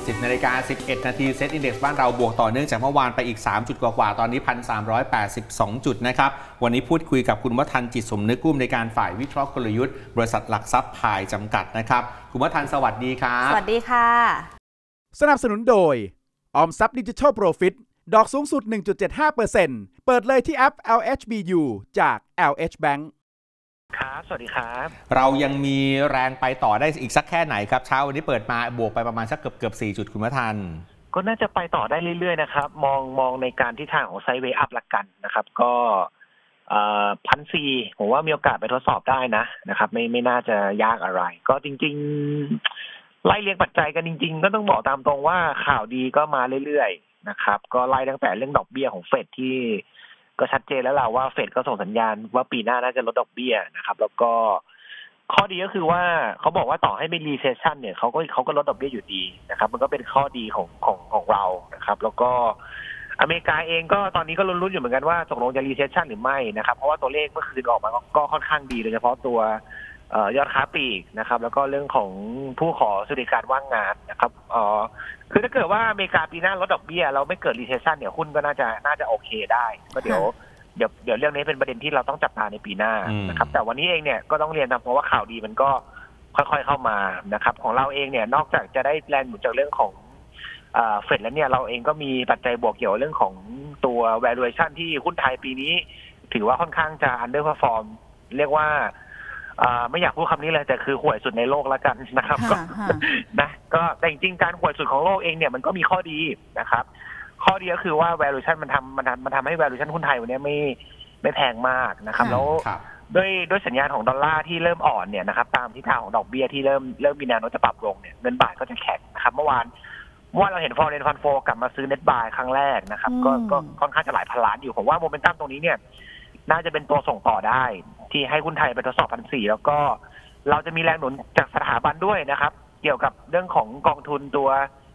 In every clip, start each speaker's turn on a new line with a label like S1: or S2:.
S1: 10 นาฬิกา 11 นาทีเซ็ตอินดี x บ้านเราบวกต่อเนื่องจากเมื่อวานไปอีก 3 จุดกว่าๆตอนนี้ 1,382 จุดนะครับวันนี้พูดคุยกับคุณวัฒน์จิตสมนึกผู้อำนวยการฝ่ายวิเคราะห์กลยุทธ์บริษัทหลักทรัพย์พายจำกัดนะครับคุณวัฒน์สวัสดีครับ
S2: สวัสดีค่ะ
S3: สนับสนุนโดยออมทรัพย์ดิจิทัลโปรฟิตดอกสูงสุด 1.75% เปิดเลยที่แอป LHBU จาก LH Bank
S4: ครับสวัสดีครับ
S1: เรายังมีแรงไปต่อได้อีกสักแค่ไหนครับเช้าวันนี้เปิดมาบวกไปประมาณสักเกือบ4 จุดคุณวัฒน์
S4: ก็น่าจะไปต่อได้เรื่อยๆนะครับมองในการทิศทางของไซด์เวย์อัพละกันนะครับก็1,400ผมว่ามีโอกาสไปทดสอบได้นะครับไม่น่าจะยากอะไรก็จริงๆไล่เรียงปัจจัยกันจริงๆก็ต้องบอกตามตรงว่าข่าวดีก็มาเรื่อยๆนะครับก็ไล่ตั้งแต่เรื่องดอกเบี้ยของเฟดที่ก็ชัดเจนแล้วล่ะว่าเฟดก็ส่งสัญญาณว่าปีหน้าน่าจะลดดอกเบี้ยนะครับแล้วก็ข้อดีก็คือว่าเขาบอกว่าต่อให้ไม่รีเซสชันเนี่ยเขาก็ลดดอกเบี้ยอยู่ดีนะครับมันก็เป็นข้อดีของเรานะครับแล้วก็อเมริกาเองก็ตอนนี้ก็ลุ้นๆอยู่เหมือนกันว่าตกลงจะรีเซสชันหรือไม่นะครับเพราะว่าตัวเลขเมื่อคืนออกมาก็ค่อนข้างดีโดยเฉพาะตัวยอดค้าปลีกนะครับแล้วก็เรื่องของผู้ขอสวัสดิการว่างงานนะครับคือถ้าเกิดว่าอเมริกาปีหน้าลดดอกเบี้ยเราไม่เกิดรีเซสชันเนี่ยหุ้นก็น่าจะโอเคได้ก็เดี๋ยวเรื่องนี้เป็นประเด็นที่เราต้องจับตาในปีหน้านะครับแต่วันนี้เองเนี่ยก็ต้องเรียนนะเพราะว่าข่าวดีมันก็ค่อยๆเข้ามานะครับของเราเองเนี่ยนอกจากจะได้แรงหนุนจากเรื่องของเฟดแล้วเนี่ยเราเองก็มีปัจจัยบวกเกี่ยวเรื่องของตัว valuation ที่หุ้นไทยปีนี้ถือว่าค่อนข้างจะ underperform เรียกว่าไม่อยากพูดคำนี้เลยแต่คือห่วยสุดในโลกแล้วกันนะครับก็แต่จริงๆการห่วยสุดของโลกเองเนี่ยมันก็มีข้อดีนะครับข้อดีก็คือว่า valuation มันทำให้ valuation หุ้นไทยวันนี้ไม่แพงมากนะครับแล้วด้วยสัญญาณของดอลลาร์ที่เริ่มอ่อนเนี่ยนะครับตามทิศทางของดอกเบี้ยที่เริ่มมีแนวโน้มจะปรับลงเนี่ยเงินบาทก็จะแข็งนะครับเมื่อวานเราเห็น foreign fund flow กลับมาซื้อ net buy ครั้งแรกนะครับก็ค่อนข้างจะหลายพันล้านอยู่ผมว่าโมเมนตัมตรงนี้เนี่ยน่าจะเป็นตัวส่งต่อได้ที่ให้หุ้นไทยไปทดสอบ 1,400 แล้วก็เราจะมีแรงหนุนจากสถาบันด้วยนะครับเกี่ยวกับเรื่องของกองทุนตัว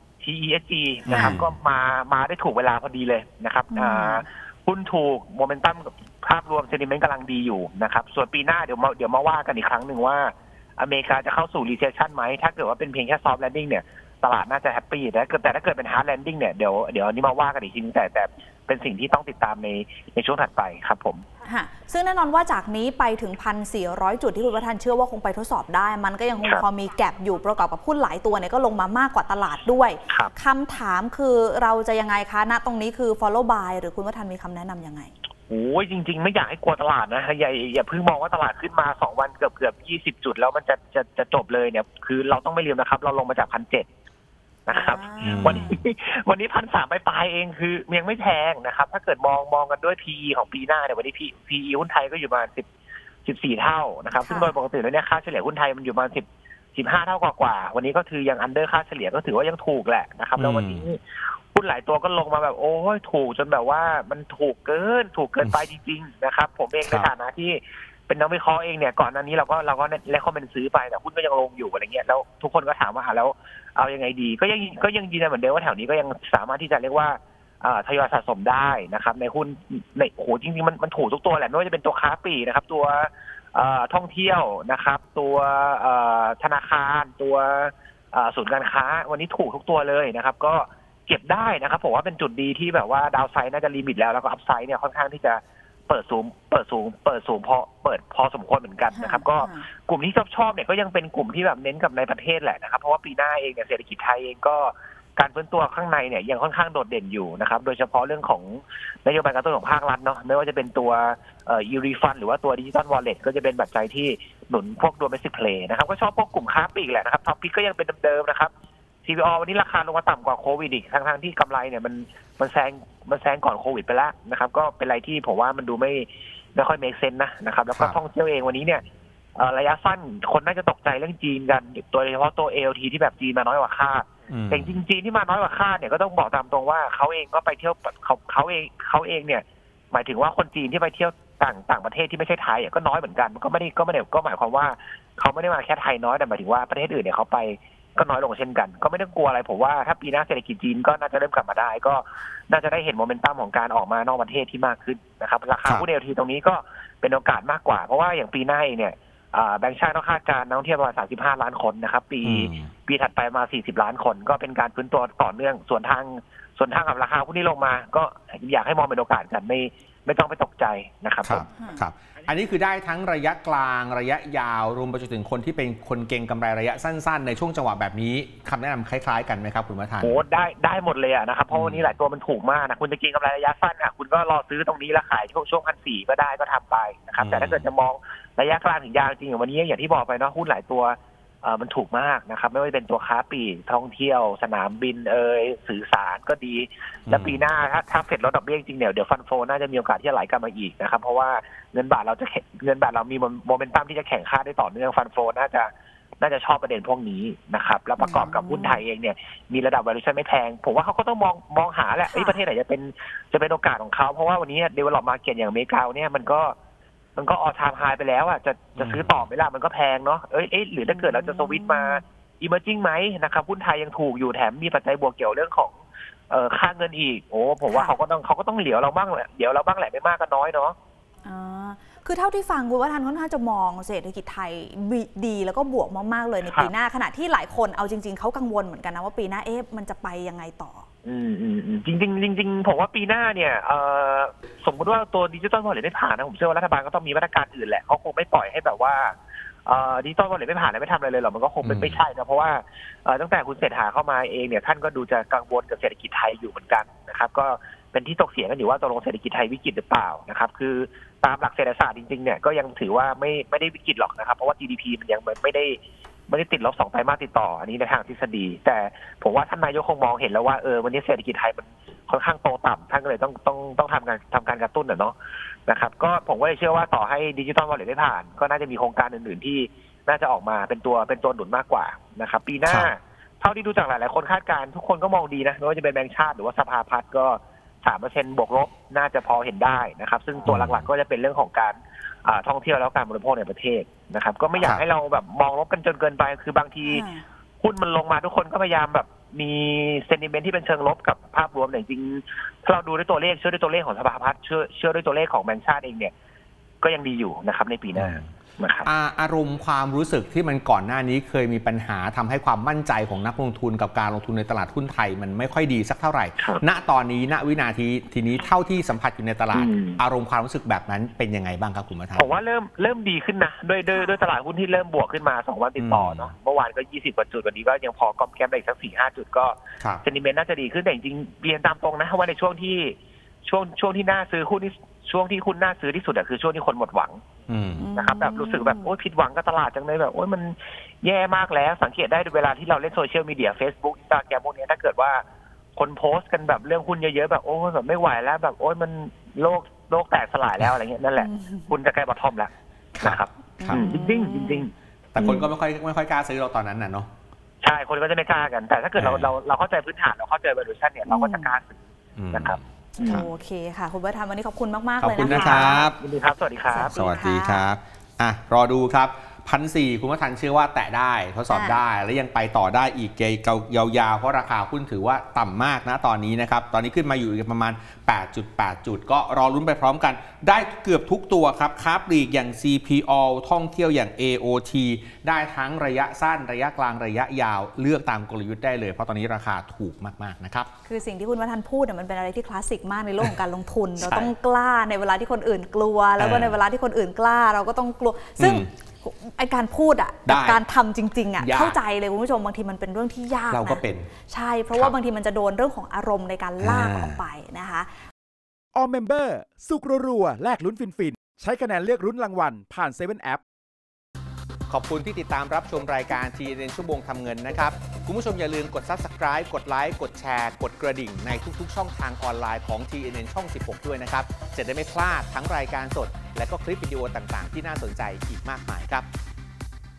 S4: TESG นะครับก็มาได้ถูกเวลาพอดีเลยนะครับหุ้นถูกโมเมนตัมภาพรวมเซนิเมนต์กำลังดีอยู่นะครับส่วนปีหน้าเดี๋ยวมาว่ากันอีกครั้งหนึ่งว่าอเมริกาจะเข้าสู่ recession ไหมถ้าเกิดว่าเป็นเพียงแค่ soft landing เนี่ยตลาดน่าจะแฮปปี้แต่ถ้าเกิดเป็น hard landing เนี่ยเดี๋ยวอันนี้มาว่ากันอีกทีนึงแต่เป็นสิ่งที่ต้องติดตามในช่วงถัดไปครับผม
S2: ซึ่งแน่นอนว่าจากนี้ไปถึง 1,400 จุดที่คุณวัฒน์เชื่อว่าคงไปทดสอบได้มันก็ยังคงพอมีแก็ปอยู่ประกอบกับหุ้นหลายตัวเนี่ยก็ลงมามากกว่าตลาดด้วยคำถามคือเราจะยังไงคะณตรงนี้คือ follow buy หรือคุณวัฒน์มีคำแนะนำยังไง
S4: โอ้ยจริงๆไม่อยากให้กลัวตลาดนะอย่าเพิ่งมองว่าตลาดขึ้นมา2 วันเกือบ20 จุดแล้วมันจะจบเลยเนี่ยคือเราต้องไม่ลืมนะครับเราลงมาจาก 1,700นะครับวันนี้ 1,300 ปลายเองคือยังไม่แพงนะครับถ้าเกิดมองกันด้วย PE ของปีหน้าเนี่ยวันนี้ PE หุ้นไทยก็อยู่ประมาณ14 เท่านะครับซึ่งโดยปกติแล้วเนี่ยค่าเฉลี่ยหุ้นไทยมันอยู่ประมาณ15 เท่ากว่าวันนี้ก็คือยังอันเดอร์ค่าเฉลี่ยก็ถือว่ายังถูกแหละนะครับแล้ววันนี้หุ้นหลายตัวก็ลงมาแบบโอ้ยถูกจนแบบว่ามันถูกเกินไปจริงๆนะครับผมเองในฐานะที่เป็นนักวิเคราะห์เองเนี่ยก่อนหน้านี้เราก็เลคคอมเมนต์ซื้อไปแต่หุ้นก็ยังลงอยู่อะไรเงี้ยแล้วทุกคนก็ถามว่าแล้วเอายังไงดีก็ยังยืนยันเหมือนเดิมว่าแถวนี้ก็ยังสามารถที่จะเรียกว่าทยอยสะสมได้นะครับในหุ้นในโหจริงๆมันถูกทุกตัวแหละไม่ว่าจะเป็นตัวค้าปลีกนะครับตัวท่องเที่ยวนะครับตัวธนาคารตัวศูนย์การค้าวันนี้ถูกทุกตัวเลยนะครับก็เก็บได้นะครับผมว่าเป็นจุดดีที่แบบว่าดาวไซด์น่าจะลิมิตแล้วก็อัพไซด์เนี่ยค่อนข้างที่จะเปิดสูงพอสมควรเหมือนกันนะครับก็กลุ่มที่ชอบเนี่ยก็ยังเป็นกลุ่มที่แบบเน้นกับในประเทศแหละนะครับเพราะว่าปีหน้าเองเนี่ยเศรษฐกิจไทยเองก็การฟื้นตัวข้างในเนี่ยยังค่อนข้างโดดเด่นอยู่นะครับโดยเฉพาะเรื่องของนโยบายการตุ้นของภาครัฐเนาะไม่ว่าจะเป็นตัวe-refund หรือว่าตัว Digital Wallet ก็จะเป็นปัจจัยที่หนุนพวก Domestic Play นะครับก็ชอบพวกกลุ่มค้าปลีกแหละนะครับท็อปพิกก็ยังเป็นเดิมๆนะครับ CPO วันนี้ราคาลงมาต่ำกว่าโควิดอีกทั้งที่กำไรเนี่ยมันแซงก่อนโควิดไปแล้วนะครับก็เป็นอะไรที่ผมว่ามันดูไม่ค่อยเมคเซนส์นะครับแล้วก็ท่องเที่ยวเองวันนี้เนี่ยระยะสั้นคนน่าจะตกใจเรื่องจีนกันโดยเฉพาะตัว ALT ที่แบบจีนมาน้อยกว่าคาดแต่จริงจีนที่มาน้อยกว่าคาดเนี่ยก็ต้องบอกตามตรงว่าเขาเองก็ไปเที่ยวเขาเองเนี่ยหมายถึงว่าคนจีนที่ไปเที่ยวต่างประเทศที่ไม่ใช่ไทยก็น้อยเหมือนกันก็ไม่ได้ก็หมายความว่าเขาไม่ได้มาแค่ไทยน้อยแต่หมายถึงว่าประเทศอื่นเนี่ยเขาไปก็น้อยลงเช่นกันก็ไม่ต้องกลัวอะไรผมว่าถ้าปีหน้าเศรษฐกิจจีนก็น่าจะเริ่มกลับมาได้ก็น่าจะได้เห็นโมเมนตัมของการออกมานอกประเทศที่มากขึ้นนะครับราคาหุ้น ALT ตรงนี้ก็เป็นโอกาสมากกว่าเพราะว่าอย่างปีหน้าเองเนี่ยแบงก์ชาติต้องคาดการณ์นักท่องเที่ยวประมาณ35 ล้านคนนะครับปีถัดไปมา40 ล้านคนก็เป็นการฟื้นตัวต่อเนื่องส่วนทางกับราคาหุ้นที่ลงมาก็อยากให้มองเป็นโอกาสกันไม่ต้องไปตกใจนะครับ
S1: ครับอันนี้คือได้ทั้งระยะกลางระยะยาวรวมไปจนถึงคนที่เป็นคนเก็งกำไรระยะสั้นๆในช่วงจังหวะแบบนี้คำแนะนำคล้ายๆกันไหมครับคุณวัฒน์
S4: โอ้ได้หมดเลยนะครับเพราะวันนี้หลายตัวมันถูกมากนะคุณจะเก็งกำไรระยะสั้นคุณก็รอซื้อตรงนี้แล้วขายช่วง1,400ก็ได้ก็ทำไปนะครับแต่ถ้าเกิดจะมองระยะกลางถึงยาวจริงอย่างวันนี้อย่างที่บอกไปเนาะหุ้นหลายตัวมันถูกมากนะครับไม่ว่าจะเป็นตัวค้าปลีกท่องเที่ยวสนามบินสื่อสารก็ดีและปีหน้าถ้าเฟดลดดอกเบี้ยจริงเดี๋ยวฟันโฟน่าจะมีโอกาสที่จะไหลกลับมาอีกนะครับเพราะว่าเงินบาทเรามีโมเมนตัมที่จะแข่งค่าได้ต่อเนื่องฟันโฟน่าจะชอบประเด็นพวกนี้นะครับแล้วประกอบกับหุ้นไทยเองเนี่ยมีระดับ valuation ไม่แพงผมว่าเขาก็ต้องมองหาแหละประเทศไหนจะเป็นโอกาสของเขาเพราะว่าวันนี้ develop market อย่างอเมริกาเนี่ยมันก็all time high ไปแล้วจะซื้อต่อไหมล่ะมันก็แพงเนาะหรือถ้าเกิดเราจะสวิตช์มา emerging ไหมนะครับหุ้นไทยยังถูกอยู่แถมมีปัจจัยบวกเกี่ยวเรื่องของค่าเงินอีกผมว่าเขาก็ต้องเหลียวเราบ้างแหละไม่มากก็น้อยเนาะ
S2: คือเท่าที่ฟังคุณวัฒน์ค่อนข้างจะมองเศรษฐกิจไทยดีแล้วก็บวกมากๆเลยในปีหน้าขณะที่หลายคนเอาจริงๆเขากังวลเหมือนกันนะว่าปีหน้ามันจะไปยังไงต่อ
S4: จริงผมว่าปีหน้าเนี่ยสมมติว่าตัวดิจิตอลวอลเล็ตไม่ผ่านนะผมเชื่อว่ารัฐบาลก็ต้องมีมาตรการอื่นแหละเขาคงไม่ปล่อยให้แบบว่าดิจิตอลวอลเล็ตไม่ผ่านแล้วไม่ทำอะไรเลยหรอกมันก็คงไม่ใช่นะเพราะว่าตั้งแต่คุณเศรษฐาเข้ามาเองเนี่ยท่านก็ดูจะกังวลกับเศรษฐกิจไทยอยู่เหมือนกันนะครับก็เป็นที่ตกเถียงกันอยู่ว่าตกลงเศรษฐกิจไทยวิกฤตหรือเปล่านะครับคือตามหลักเศรษฐศาสตร์จริงๆเนี่ยก็ยังถือว่าไม่ได้วิกฤตหรอกนะครับเพราะว่า GDP มันยังไม่ได้ติดลบ2 ไตรมาสติดต่ออันนี้ในทางทฤษฎีแต่ผมว่าท่านนายกคงมองเห็นแล้วว่าวันนี้เศรษฐกิจไทยมันค่อนข้างโตต่ำท่านก็เลยต้องทำการกระตุ้นเนาะนะครับก็ผมก็เลยเชื่อว่าต่อให้ดิจิตอลวอลเล็ตไม่ผ่านก็น่าจะมีโครงการอื่นๆที่น่าจะออกมาเป็นตัวหนุนมากกว่านะครับปีหน้าเท่าที่ดูจากหลายๆคนคาดการณ์ทุกคนก็มองดีนะไม่ว่าจะเป็นแบงก์ชาติหรือว่าสภาพัฒน์ก็ 3% บวกลบน่าจะพอเห็นได้นะครับซึ่งตัวหลักๆก็จะเป็นเรื่องของการท่องเที่ยวแล้วการบริโภคในประเทศนะครับก็ไม่อยากให้เราแบบมองลบกันจนเกินไปคือบางทีหุ้นมันลงมาทุกคนก็พยายามแบบมีเซนติเมนต์ที่เป็นเชิงลบกับภาพรวมแต่จริงถ้าเราดูด้วยตัวเลขเชื่อด้วยตัวเลขของสภาพัฒน์เชื่อด้วยตัวเลขของแบงก์ชาติเองเนี่ยก็ยังดีอยู่นะครับในปีหน้านะครับ
S1: อารมณ์ความรู้สึกที่มันก่อนหน้านี้เคยมีปัญหาทำให้ความมั่นใจของนักลงทุนกับการลงทุนในตลาดหุ้นไทยมันไม่ค่อยดีสักเท่าไหร่ณตอนนี้ณวินาทีนี้เท่าที่สัมผัสอยู่ในตลาดอารมณ์ความรู้สึกแบบนั้นเป็นยังไงบ้างครับคุณวัฒน์
S4: ผมว่าเริ่มดีขึ้นนะด้วยตลาดหุ้นที่เริ่มบวกขึ้นมา2 วันติดต่อเนาะเมื่อวานก็20 กว่าจุดวันนี้ก็ยังพอกอมแกมได้อีกสัก 4-5 จุดก็เซนติเมนต์น่าจะดีขึ้นแต่จริงๆเรียนตามตรงนะว่าในช่วงที่น่าซื้อหุ้นช่วงที่คุณน่าซื้อที่สุดคือช่วงที่คนหมดหวังนะครับแบบรู้สึกแบบโอ๊ยผิดหวังกับตลาดจังเลยแบบโอ๊ยมันแย่มากแล้วสังเกตได้เวลาที่เราเล่นโซเชียลมีเดีย Facebook Instagram พวกนี้ถ้าเกิดว่าคนโพสต์กันแบบเรื่องหุ้นเยอะๆแบบโอ้ยแบบไม่ไหวแล้วแบบโอ๊ยมันโลกแตกสลายแล้วอะไรเงี้ยนั่นแหละคุณจะใกล้บอททอมแล้วนะครับจริง
S1: แต่คนก็ไม่ค่อยกล้าซื้อเราตอนนั้นน่ะเนาะ
S4: ใช่คนก็จะไม่กล้ากันแต่ถ้าเกิดเราเข้าใจพื้นฐานเราเข้าใจ valuation เนี่ยเราก็จะกล้าซื้อนะครับ
S2: โอเคค่ะคุณวัฒน์วันนี้ขอบคุณมากๆเลยนะคะ
S1: ขอบคุณนะครับ
S4: ยินดีครับสวัสดีครับ
S1: สวัสดีครับรอดูครับ 1,400 คุณวัฒน์เชื่อว่าแตะได้ทดสอบได้และยังไปต่อได้อีกยาวๆเพราะราคาหุ้นถือว่าต่ำมากนะตอนนี้นะครับตอนนี้ขึ้นมาอยู่ประมาณ 8.8 จุดก็รอลุ้นไปพร้อมกันได้เกือบทุกตัวครับค้าปลีกอย่าง CPO ท่องเที่ยวอย่าง AOT ได้ทั้งระยะสั้นระยะกลางระยะยาวเลือกตามกลยุทธ์ได้เลยเพราะตอนนี้ราคาถูกมากๆนะครับ
S2: คือสิ่งที่คุณวัฒน์พูดมันเป็นอะไรที่คลาสสิกมากในโลกของการลงทุน เราต้องกล้าในเวลาที่คนอื่นกลัวแล้วก็ในเวลาที่คนอื่นกล้าเราก็ต้องกลัวซึ่งไอการพูดกับการทำจริงๆเข้าใจเลยคุณผู้ชมบางทีมันเป็นเรื่องที่ยากนะ
S1: เราก็เป็น
S2: ใช่เพราะว่าบางทีมันจะโดนเรื่องของอารมณ์ในการลากออกไปนะคะ
S3: All Member สุกรัวๆแลกลุ้นฟินๆใช้คะแนนเลือกลุ้นรางวัลผ่าน7 App
S1: ขอบคุณที่ติดตามรับชมรายการ TNN ชั่วโมงทำเงินนะครับคุณผู้ชมอย่าลืมกด Subscribe กดไลค์กดแชร์กดกระดิ่งในทุกๆช่องทางออนไลน์ของ TNN ช่อง 16 ด้วยนะครับจะได้ไม่พลาดทั้งรายการสดและก็คลิปวิดีโอต่างๆที่น่าสนใจอีกมากมายครับ